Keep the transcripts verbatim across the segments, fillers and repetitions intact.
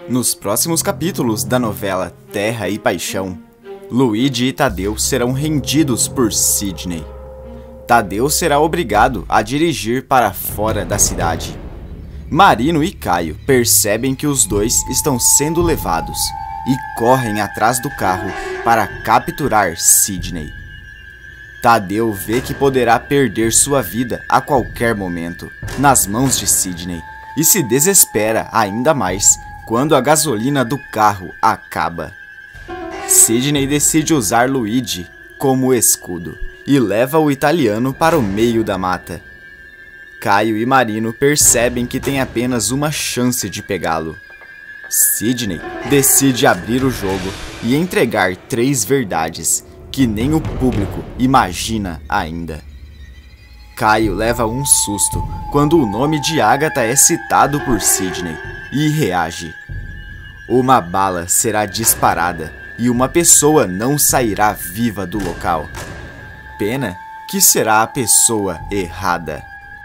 Nos próximos capítulos da novela Terra e Paixão, Luigi e Tadeu serão rendidos por Sidney. Tadeu será obrigado a dirigir para fora da cidade. Marino e Caio percebem que os dois estão sendo levados e correm atrás do carro para capturar Sidney. Tadeu vê que poderá perder sua vida a qualquer momento nas mãos de Sidney e se desespera ainda mais quando a gasolina do carro acaba. Sidney decide usar Luigi como escudo e leva o italiano para o meio da mata. Caio e Marino percebem que tem apenas uma chance de pegá-lo. Sidney decide abrir o jogo e entregar três verdades que nem o público imagina ainda. Caio leva um susto quando o nome de Agatha é citado por Sidney e reage. Uma bala será disparada e uma pessoa não sairá viva do local. Pena que será a pessoa errada.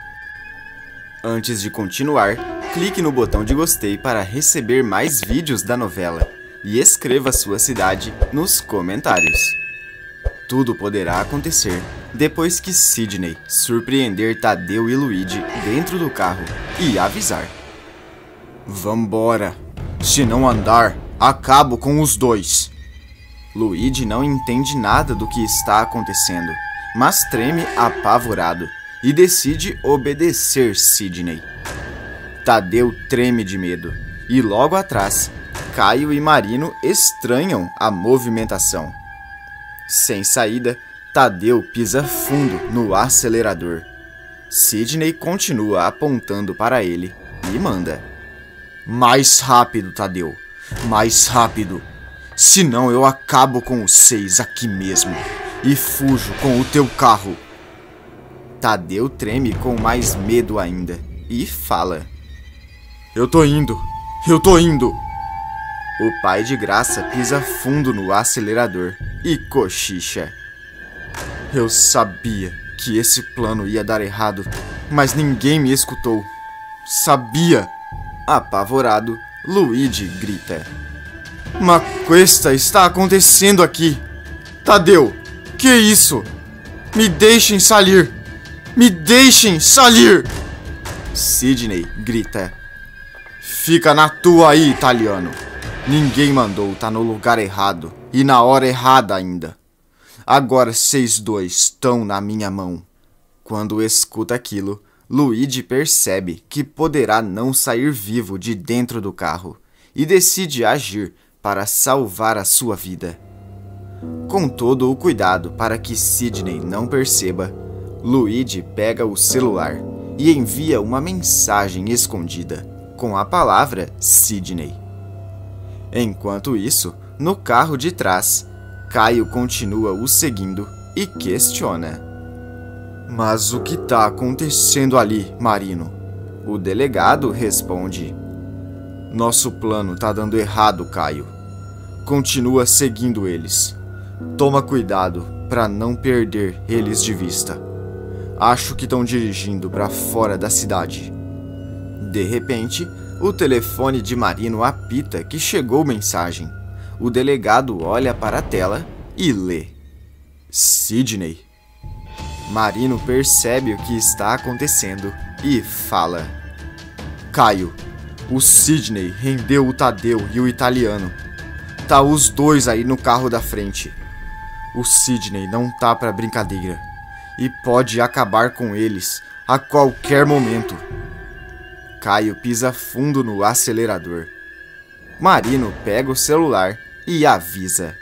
Antes de continuar, clique no botão de gostei para receber mais vídeos da novela e escreva sua cidade nos comentários. Tudo poderá acontecer depois que Sidney surpreender Tadeu e Luigi dentro do carro e avisar. Vambora! Se não andar, acabo com os dois. Luigi não entende nada do que está acontecendo, mas treme apavorado e decide obedecer Sidney. Tadeu treme de medo e logo atrás, Caio e Marino estranham a movimentação. Sem saída, Tadeu pisa fundo no acelerador. Sidney continua apontando para ele e manda. Mais rápido, Tadeu. Mais rápido. Senão eu acabo com os seis aqui mesmo e fujo com o teu carro. Tadeu treme com mais medo ainda e fala. Eu tô indo. Eu tô indo. O pai de Graça pisa fundo no acelerador e cochicha. Eu sabia que esse plano ia dar errado, mas ninguém me escutou. Sabia! Apavorado, Luigi grita. Uma coisa está acontecendo aqui. Tadeu, que isso? Me deixem sair! Me deixem sair! Sidney grita. Fica na tua aí, italiano. Ninguém mandou tá no lugar errado e na hora errada ainda. Agora vocês dois estão na minha mão. Quando escuta aquilo, Luigi percebe que poderá não sair vivo de dentro do carro e decide agir para salvar a sua vida. Com todo o cuidado para que Sidney não perceba, Luigi pega o celular e envia uma mensagem escondida com a palavra Sidney. Enquanto isso, no carro de trás, Caio continua o seguindo e questiona. Mas o que tá acontecendo ali, Marino? O delegado responde. Nosso plano tá dando errado, Caio. Continua seguindo eles. Toma cuidado para não perder eles de vista. Acho que estão dirigindo para fora da cidade. De repente, o telefone de Marino apita que chegou mensagem. O delegado olha para a tela e lê. Sidney. Marino percebe o que está acontecendo e fala. Caio, o Sidney rendeu o Tadeu e o italiano. Tá os dois aí no carro da frente. O Sidney não tá pra brincadeira e pode acabar com eles a qualquer momento. Caio pisa fundo no acelerador. Marino pega o celular e avisa.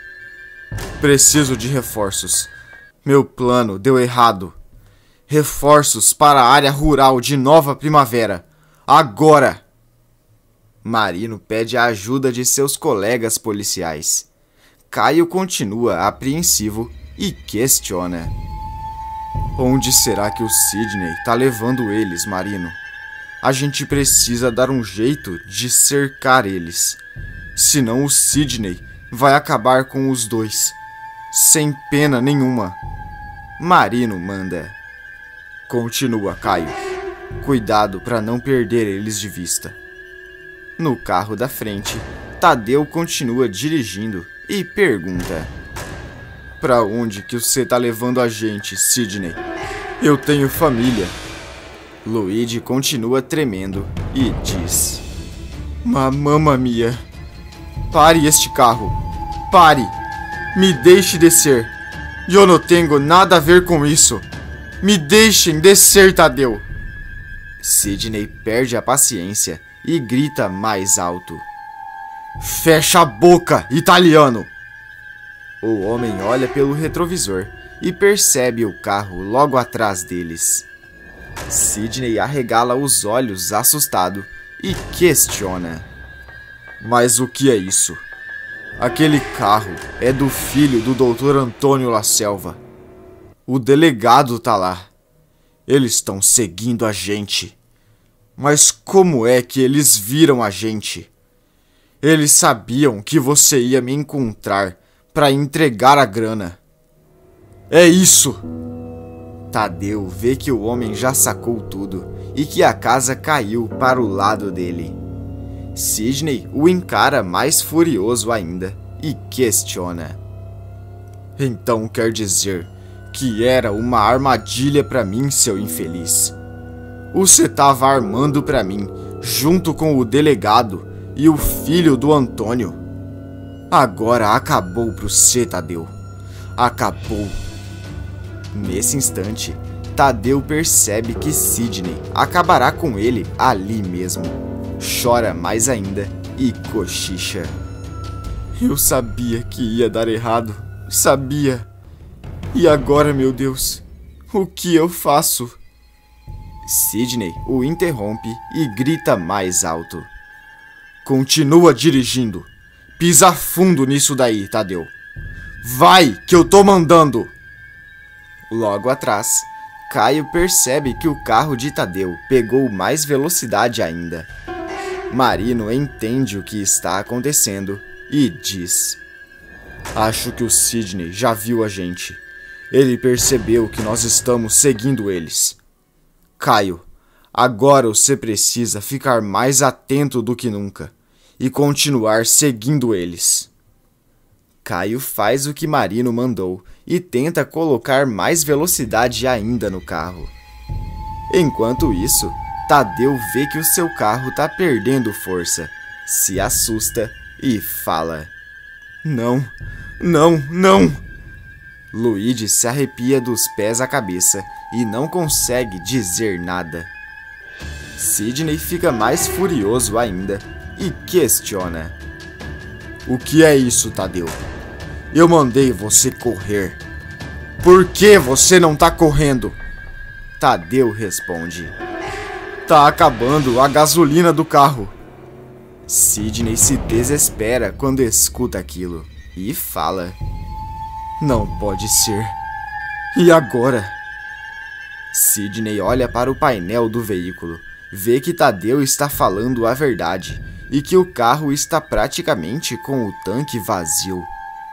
Preciso de reforços. Meu plano deu errado. Reforços para a área rural de Nova Primavera. Agora! Marino pede a ajuda de seus colegas policiais. Caio continua apreensivo e questiona. Onde será que o Sidney tá levando eles, Marino? A gente precisa dar um jeito de cercar eles. Senão o Sidney vai acabar com os dois. Sem pena nenhuma. Marino manda. Continua, Caio. Cuidado para não perder eles de vista. No carro da frente, Tadeu continua dirigindo e pergunta: "Pra onde que você tá levando a gente, Sidney? Eu tenho família." Luigi continua tremendo e diz: "Mamma mia! Pare este carro! Pare! Me deixe descer! Eu não tenho nada a ver com isso! Me deixem descer, Tadeu!" Sidney perde a paciência e grita mais alto: "Fecha a boca, italiano!" O homem olha pelo retrovisor e percebe o carro logo atrás deles. Sidney arregala os olhos assustado e questiona: "Mas o que é isso? Aquele carro é do filho do doutor Antônio La Selva. O delegado tá lá. Eles estão seguindo a gente. Mas como é que eles viram a gente? Eles sabiam que você ia me encontrar para entregar a grana. É isso!" Tadeu vê que o homem já sacou tudo e que a casa caiu para o lado dele. Sidney o encara mais furioso ainda e questiona: "Então quer dizer que era uma armadilha para mim, seu infeliz? Você tava armando para mim junto com o delegado e o filho do Antônio? Agora acabou pro cê, Tadeu. Acabou." Nesse instante, Tadeu percebe que Sidney acabará com ele ali mesmo. Chora mais ainda e cochicha: "Eu sabia que ia dar errado. Sabia. E agora, meu Deus, o que eu faço?" Sidney o interrompe e grita mais alto: "Continua dirigindo. Pisa fundo nisso daí, Tadeu. Vai, que eu tô mandando." Logo atrás, Caio percebe que o carro de Tadeu pegou mais velocidade ainda. Marino entende o que está acontecendo e diz: "Acho que o Sidney já viu a gente. Ele percebeu que nós estamos seguindo eles. Caio, agora você precisa ficar mais atento do que nunca e continuar seguindo eles." Caio faz o que Marino mandou e tenta colocar mais velocidade ainda no carro. Enquanto isso, Tadeu vê que o seu carro está perdendo força, se assusta e fala: "Não, não, não!" Luigi se arrepia dos pés à cabeça e não consegue dizer nada. Sidney fica mais furioso ainda e questiona: "O que é isso, Tadeu? Eu mandei você correr. Por que você não tá correndo?" Tadeu responde: "Tá acabando a gasolina do carro." Sidney se desespera quando escuta aquilo e fala: "Não pode ser. E agora?" Sidney olha para o painel do veículo, vê que Tadeu está falando a verdade e que o carro está praticamente com o tanque vazio.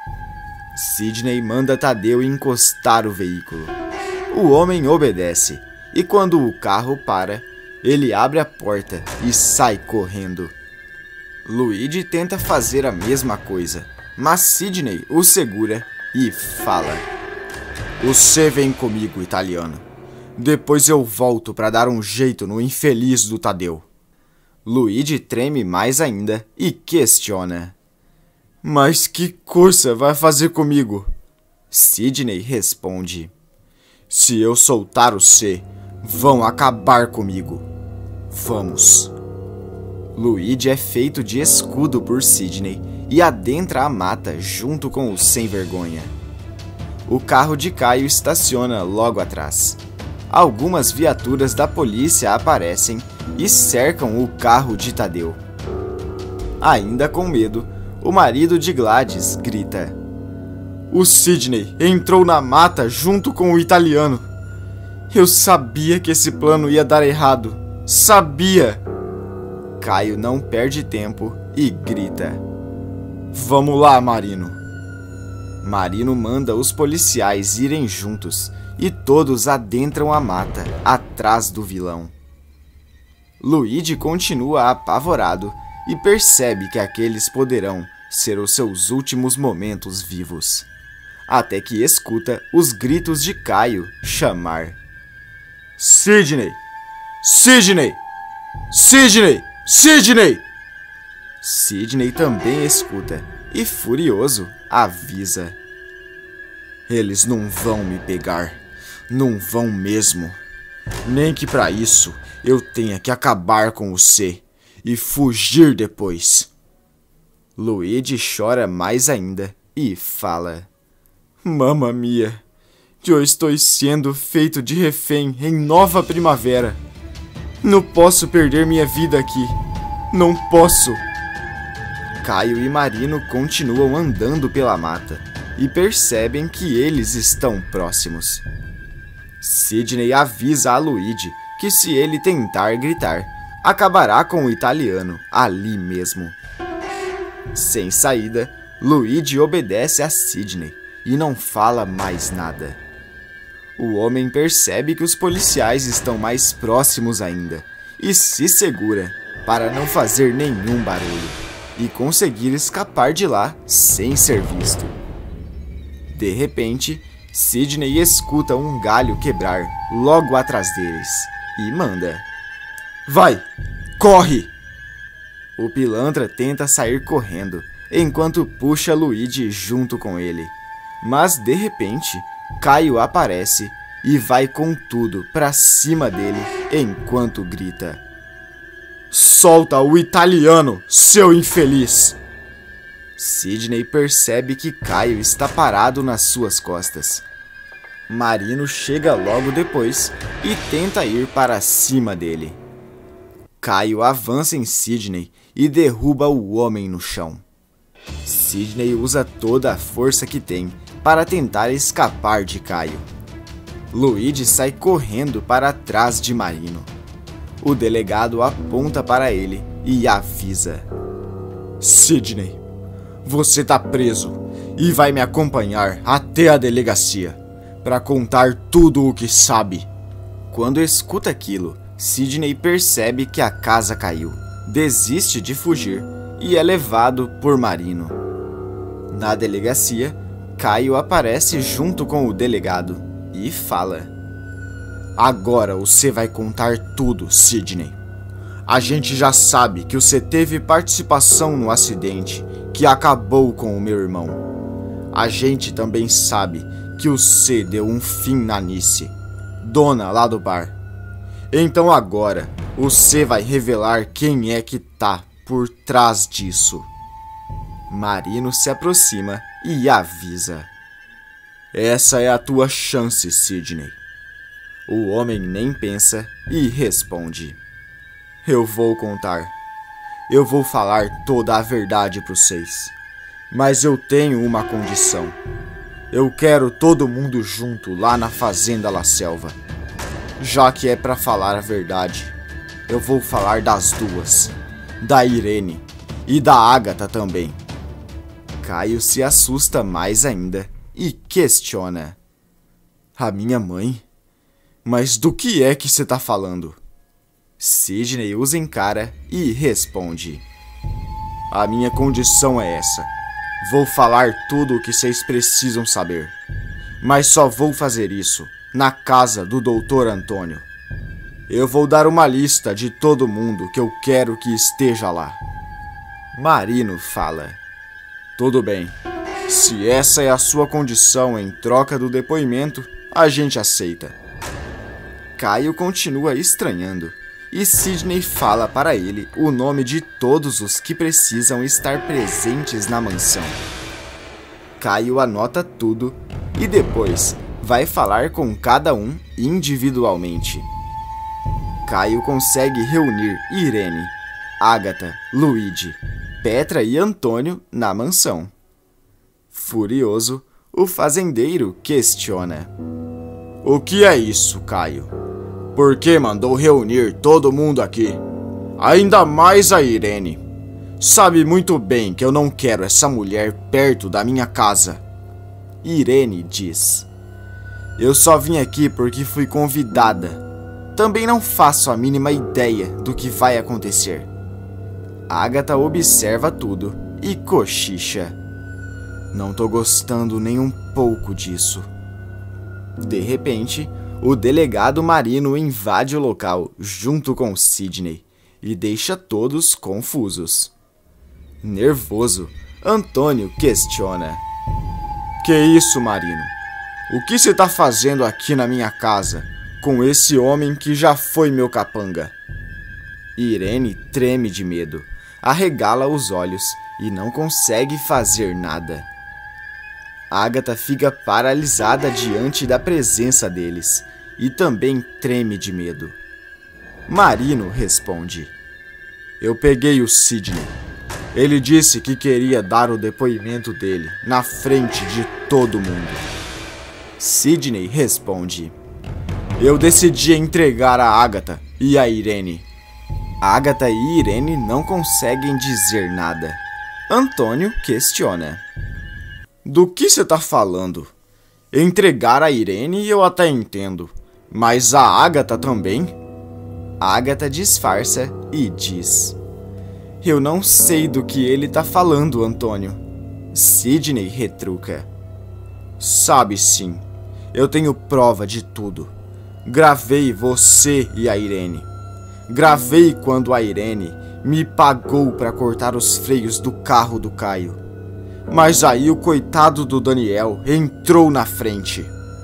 Sidney manda Tadeu encostar o veículo. O homem obedece e quando o carro para, ele abre a porta e sai correndo. Luigi tenta fazer a mesma coisa, mas Sidney o segura e fala: "Você vem comigo, italiano. Depois eu volto para dar um jeito no infeliz do Tadeu." Luigi treme mais ainda e questiona: "Mas que coisa vai fazer comigo?" Sidney responde: "Se eu soltar o C, vão acabar comigo. Vamos." Luigi é feito de escudo por Sidney e adentra a mata junto com o sem vergonha. O carro de Caio estaciona logo atrás. Algumas viaturas da polícia aparecem e cercam o carro de Tadeu. Ainda com medo, o marido de Gladys grita: "O Sidney entrou na mata junto com o italiano. Eu sabia que esse plano ia dar errado. Sabia!" Caio não perde tempo e grita: "Vamos lá, Marino." Marino manda os policiais irem juntos e todos adentram a mata atrás do vilão. Luigi continua apavorado e percebe que aqueles poderão ser os seus últimos momentos vivos. Até que escuta os gritos de Caio chamar: Sidney! Sidney! Sidney! Sidney! Sidney também escuta e, furioso, avisa: Eles não vão me pegar. Não vão mesmo. Nem que para isso eu tenha que acabar com você e fugir depois. Luigi chora mais ainda e fala: Mamma mia, eu estou sendo feito de refém em Nova Primavera. Não posso perder minha vida aqui. Não posso. Caio e Marino continuam andando pela mata e percebem que eles estão próximos. Sidney avisa a Luigi que se ele tentar gritar, acabará com o italiano ali mesmo. Sem saída, Luigi obedece a Sidney e não fala mais nada. O homem percebe que os policiais estão mais próximos ainda e se segura para não fazer nenhum barulho e conseguir escapar de lá sem ser visto. De repente, Sidney escuta um galho quebrar logo atrás deles e manda: Vai! Corre! O pilantra tenta sair correndo, enquanto puxa Luigi junto com ele. Mas, de repente, Caio aparece e vai com tudo pra cima dele enquanto grita: Solta o italiano, seu infeliz! Sidney percebe que Caio está parado nas suas costas. Marino chega logo depois e tenta ir para cima dele. Caio avança em Sidney e derruba o homem no chão. Sidney usa toda a força que tem para tentar escapar de Caio. Luigi sai correndo para trás de Marino. O delegado aponta para ele e avisa: Sidney, você tá preso e vai me acompanhar até a delegacia para contar tudo o que sabe. Quando escuta aquilo, Sidney percebe que a casa caiu, desiste de fugir e é levado por Marino. Na delegacia, Caio aparece junto com o delegado e fala: Agora você vai contar tudo, Sidney. A gente já sabe que você teve participação no acidente que acabou com o meu irmão. A gente também sabe que você deu um fim na Nice, dona lá do bar. Então agora você vai revelar quem é que tá por trás disso. Marino se aproxima e avisa: Essa é a tua chance, Sidney. O homem nem pensa e responde: Eu vou contar. Eu vou falar toda a verdade para vocês. Mas eu tenho uma condição. Eu quero todo mundo junto lá na Fazenda La Selva. Já que é para falar a verdade, eu vou falar das duas. Da Irene e da Ágata também. Caio se assusta mais ainda e questiona: A minha mãe? Mas do que é que você tá falando? Sidney os encara e responde: A minha condição é essa. Vou falar tudo o que vocês precisam saber. Mas só vou fazer isso na casa do doutor Antônio. Eu vou dar uma lista de todo mundo que eu quero que esteja lá. Marino fala: Tudo bem. Se essa é a sua condição em troca do depoimento, a gente aceita. Caio continua estranhando e Sidney fala para ele o nome de todos os que precisam estar presentes na mansão. Caio anota tudo e depois vai falar com cada um individualmente. Caio consegue reunir Irene, Ágata, Luigi, Petra e Antônio na mansão. Furioso, o fazendeiro questiona: O que é isso, Caio? Por que mandou reunir todo mundo aqui? Ainda mais a Irene. Sabe muito bem que eu não quero essa mulher perto da minha casa. Irene diz: Eu só vim aqui porque fui convidada. Também não faço a mínima ideia do que vai acontecer. Agatha observa tudo e cochicha. Não tô gostando nem um pouco disso. De repente, o delegado Marino invade o local junto com Sidney e deixa todos confusos. Nervoso, Antônio questiona. Que isso, Marino? O que você tá fazendo aqui na minha casa, com esse homem que já foi meu capanga? Irene treme de medo, arregala os olhos e não consegue fazer nada. Agatha fica paralisada diante da presença deles e também treme de medo. Marino responde. Eu peguei o Sidney. Ele disse que queria dar o depoimento dele na frente de todo mundo. Sidney responde. Eu decidi entregar a Agatha e a Irene. Agatha e Irene não conseguem dizer nada. Antônio questiona. Do que você tá falando? Entregar a Irene eu até entendo, mas a Agatha também? Agatha disfarça e diz. Eu não sei do que ele tá falando, Antônio. Sidney retruca. Sabe sim, eu tenho prova de tudo. Gravei você e a Irene. Gravei quando a Irene me pagou para cortar os freios do carro do Caio. Mas aí o coitado do Daniel entrou na frente.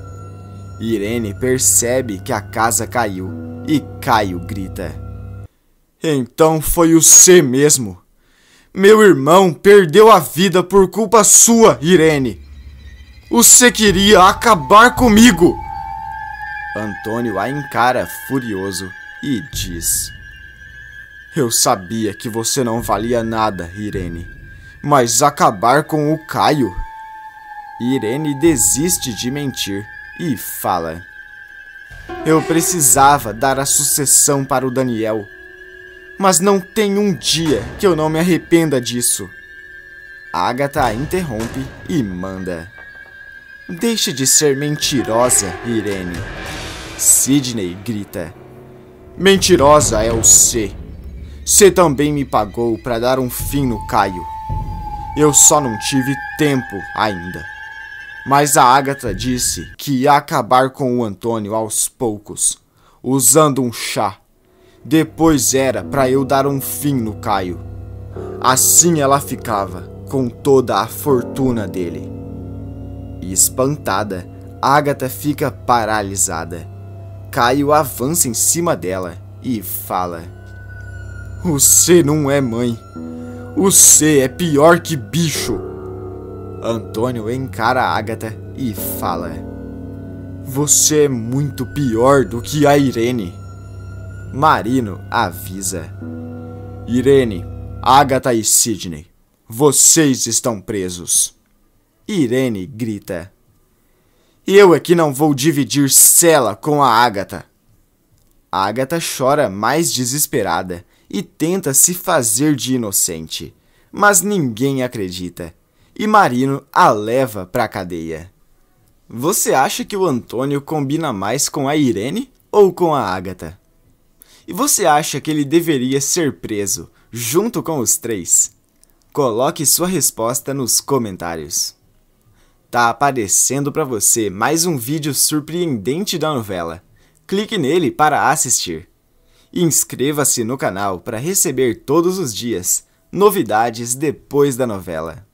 Irene percebe que a casa caiu e Caio grita. Então foi o C mesmo. Meu irmão perdeu a vida por culpa sua, Irene. Você queria acabar comigo. Antônio a encara furioso e diz. Eu sabia que você não valia nada, Irene. Mas acabar com o Caio? Irene desiste de mentir e fala. Eu precisava dar a sucessão para o Daniel. Mas não tem um dia que eu não me arrependa disso. Agatha a interrompe e manda. Deixe de ser mentirosa, Irene. Sidney grita. Mentirosa é o C. C também me pagou para dar um fim no Caio. Eu só não tive tempo ainda. Mas a Agatha disse que ia acabar com o Antônio aos poucos, usando um chá. Depois era para eu dar um fim no Caio. Assim ela ficava com toda a fortuna dele. E espantada, Agatha fica paralisada. Caio avança em cima dela e fala. Você não é mãe. Você é pior que bicho. Antônio encara a Agatha e fala. Você é muito pior do que a Irene. Marino avisa. Irene, Agatha e Sidney, vocês estão presos. Irene grita. Eu é que não vou dividir cela com a Agatha. Agatha chora mais desesperada e tenta se fazer de inocente, mas ninguém acredita, e Marino a leva para a cadeia. Você acha que o Antônio combina mais com a Irene ou com a Agatha? E você acha que ele deveria ser preso junto com os três? Coloque sua resposta nos comentários. Tá aparecendo para você mais um vídeo surpreendente da novela. Clique nele para assistir. Inscreva-se no canal para receber todos os dias novidades depois da novela.